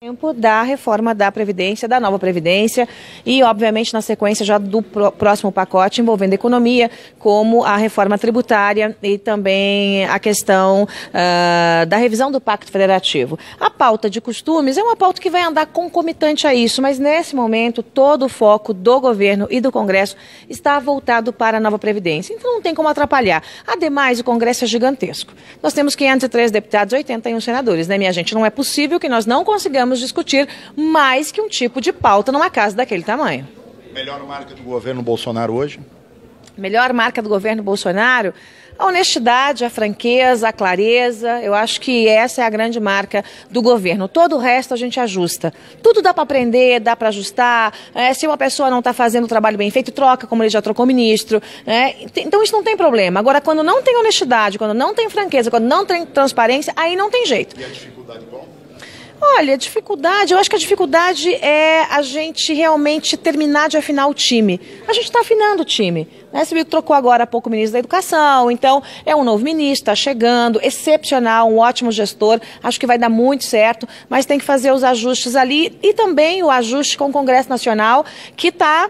Tempo da reforma da Previdência, da nova Previdência e, obviamente, na sequência já do próximo pacote envolvendo a economia, como a reforma tributária e também a questão da revisão do Pacto Federativo. A pauta de costumes é uma pauta que vai andar concomitante a isso, mas nesse momento todo o foco do governo e do Congresso está voltado para a nova Previdência, então não tem como atrapalhar. Ademais, o Congresso é gigantesco. Nós temos 503 deputados e 81 senadores, né, minha gente? Não é possível que nós não consigamos discutir mais que um tipo de pauta numa casa daquele tamanho. Melhor marca do governo Bolsonaro hoje? Melhor marca do governo Bolsonaro? A honestidade, a franqueza, a clareza. Eu acho que essa é a grande marca do governo. Todo o resto a gente ajusta. Tudo dá para aprender, dá para ajustar. Se uma pessoa não está fazendo o trabalho bem feito, troca, como ele já trocou ministro. Então isso não tem problema. Agora, quando não tem honestidade, quando não tem franqueza, quando não tem transparência, aí não tem jeito. E a dificuldade qual? Olha, eu acho que a dificuldade é a gente realmente terminar de afinar o time. A gente está afinando o time. Você viu que trocou agora há pouco o ministro da Educação, então é um novo ministro, está chegando, excepcional, um ótimo gestor, acho que vai dar muito certo, mas tem que fazer os ajustes ali e também o ajuste com o Congresso Nacional, que está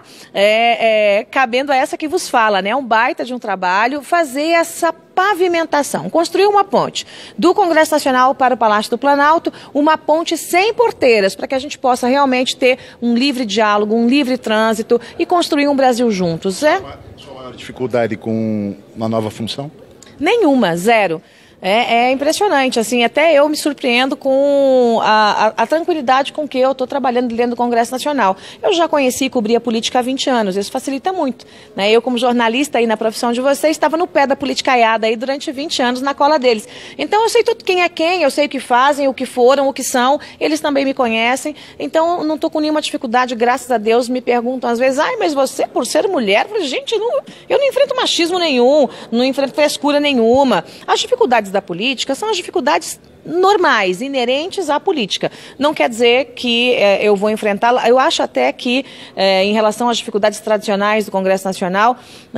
cabendo a essa que vos fala, né? Um baita de um trabalho, fazer essa pavimentação, construir uma ponte do Congresso Nacional para o Palácio do Planalto, uma ponte sem porteiras, para que a gente possa realmente ter um livre diálogo, um livre trânsito e construir um Brasil juntos. Sua maior dificuldade com uma nova função? Nenhuma, zero. É impressionante, assim, até eu me surpreendo com a tranquilidade com que eu estou trabalhando dentro do Congresso Nacional. Eu já conheci e cobri a política há 20 anos, isso facilita muito, né? Eu, como jornalista aí na profissão de vocês, estava no pé da politicaiada aí durante 20 anos na cola deles. Então eu sei tudo quem é quem, eu sei o que fazem, o que foram, o que são, eles também me conhecem, então não estou com nenhuma dificuldade, graças a Deus. Me perguntam às vezes, mas você, por ser mulher, gente, eu não enfrento machismo nenhum, não enfrento frescura nenhuma. As dificuldades da política são as dificuldades normais, inerentes à política. Não quer dizer que eu vou enfrentá-la. Eu acho até que, em relação às dificuldades tradicionais do Congresso Nacional,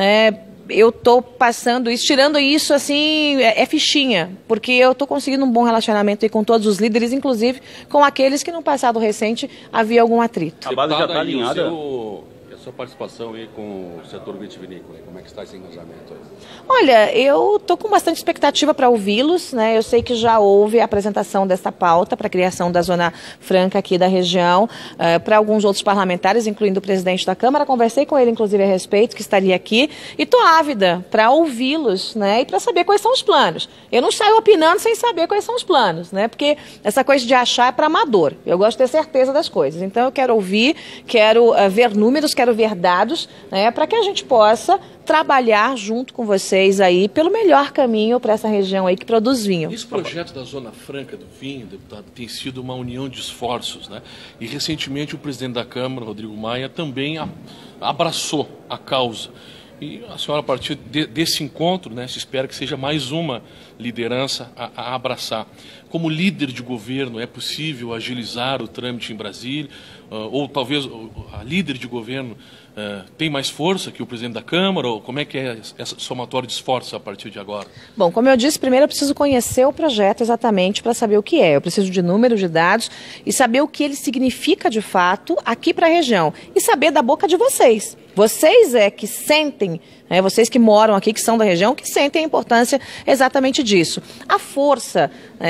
eu estou passando isso, tirando isso, assim, é fichinha, porque eu estou conseguindo um bom relacionamento aí com todos os líderes, inclusive com aqueles que no passado recente havia algum atrito. A base já está alinhada. A sua participação aí com o setor vitivinícola, como é que está esse engajamento aí? Olha, eu estou com bastante expectativa para ouvi-los, né? Eu sei que já houve a apresentação desta pauta para a criação da Zona Franca aqui da região, para alguns outros parlamentares, incluindo o presidente da Câmara. Conversei com ele, inclusive, a respeito, que estaria aqui, e estou ávida para ouvi-los, né? E para saber quais são os planos. Eu não saio opinando sem saber quais são os planos, né? Porque essa coisa de achar é para amador. Eu gosto de ter certeza das coisas. Então eu quero ouvir, quero ver números, quero ver dados, né? Para que a gente possa trabalhar junto com vocês aí pelo melhor caminho para essa região aí que produz vinho. Esse projeto da Zona Franca do vinho, deputado, tem sido uma união de esforços, né? E recentemente o presidente da Câmara, Rodrigo Maia, também abraçou a causa. E a senhora, a partir desse encontro, né, se espera que seja mais uma liderança a abraçar. Como líder de governo, é possível agilizar o trâmite em Brasília? Ou talvez a líder de governo tem mais força que o presidente da Câmara? Ou como é que é essa somatória de esforços a partir de agora? Bom, como eu disse, primeiro eu preciso conhecer o projeto exatamente para saber o que é. Eu preciso de números, de dados e saber o que ele significa de fato aqui para a região. E saber da boca de vocês. Vocês que sentem, vocês que moram aqui, que são da região, que sentem a importância exatamente disso. A força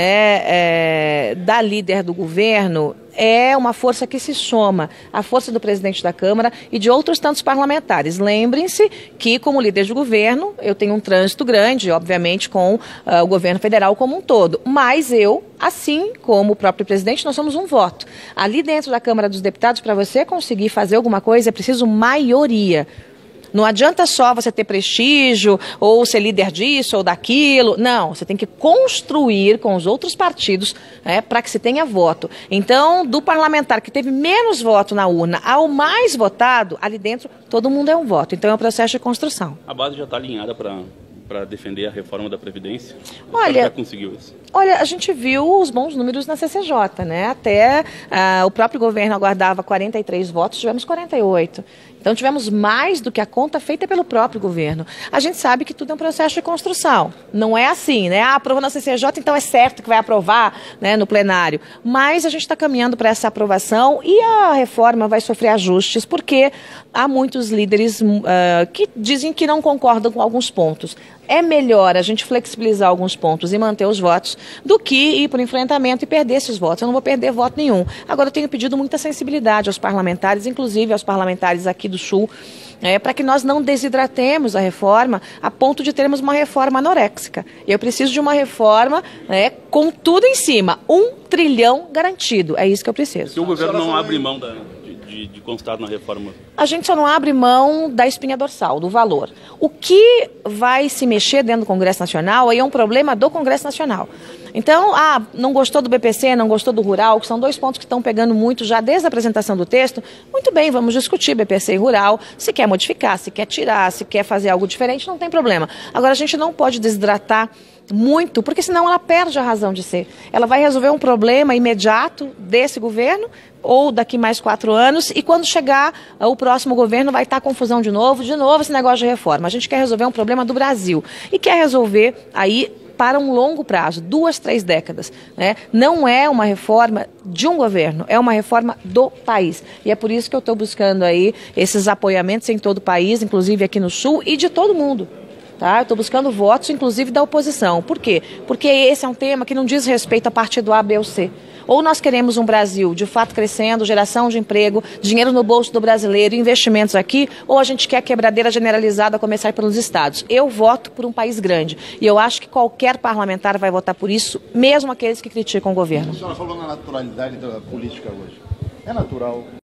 da líder do governo é uma força que se soma à força do presidente da Câmara e de outros tantos parlamentares. Lembrem-se que, como líder de governo, eu tenho um trânsito grande, obviamente, com o governo federal como um todo. Mas eu, assim como o próprio presidente, nós somos um voto. Ali dentro da Câmara dos Deputados, para você conseguir fazer alguma coisa, é preciso maioria. Não adianta só você ter prestígio, ou ser líder disso ou daquilo. Não, você tem que construir com os outros partidos para que se tenha voto. Então, do parlamentar que teve menos voto na urna ao mais votado, ali dentro todo mundo é um voto. Então é um processo de construção. A base já está alinhada para defender a reforma da Previdência? Olha, já conseguiu isso? Olha, a gente viu os bons números na CCJ, né? Até o próprio governo aguardava 43 votos, tivemos 48. Então tivemos mais do que a conta feita pelo próprio governo. A gente sabe que tudo é um processo de construção. Não é assim, né? Aprovou na CCJ, então é certo que vai aprovar, né, no plenário. Mas a gente está caminhando para essa aprovação e a reforma vai sofrer ajustes, porque há muitos líderes que dizem que não concordam com alguns pontos. É melhor a gente flexibilizar alguns pontos e manter os votos do que ir para o enfrentamento e perder esses votos. Eu não vou perder voto nenhum. Agora, eu tenho pedido muita sensibilidade aos parlamentares, inclusive aos parlamentares aqui do Sul, para que nós não desidratemos a reforma a ponto de termos uma reforma anoréxica. Eu preciso de uma reforma com tudo em cima, 1 trilhão garantido. É isso que eu preciso. Se o governo não abre mão de constar na reforma? A gente só não abre mão da espinha dorsal, do valor. O que vai se mexer dentro do Congresso Nacional aí é um problema do Congresso Nacional. Então, não gostou do BPC, não gostou do rural, que são 2 pontos que estão pegando muito já desde a apresentação do texto. Muito bem, vamos discutir BPC e rural. Se quer modificar, se quer tirar, se quer fazer algo diferente, não tem problema. Agora, a gente não pode desidratar muito, porque senão ela perde a razão de ser. Ela vai resolver um problema imediato desse governo ou daqui mais 4 anos, e quando chegar o próximo governo vai estar confusão de novo esse negócio de reforma. A gente quer resolver um problema do Brasil e quer resolver aí para um longo prazo, 2, 3 décadas. Né? Não é uma reforma de um governo, é uma reforma do país. E é por isso que eu estou buscando aí esses apoiamentos em todo o país, inclusive aqui no Sul, e de todo mundo. Tá? Eu estou buscando votos, inclusive da oposição. Por quê? Porque esse é um tema que não diz respeito a partido A, B ou C. Ou nós queremos um Brasil de fato crescendo, geração de emprego, dinheiro no bolso do brasileiro, investimentos aqui, ou a gente quer quebradeira generalizada a começar pelos estados. Eu voto por um país grande e eu acho que qualquer parlamentar vai votar por isso, mesmo aqueles que criticam o governo. A senhora falou na naturalidade da política hoje. É natural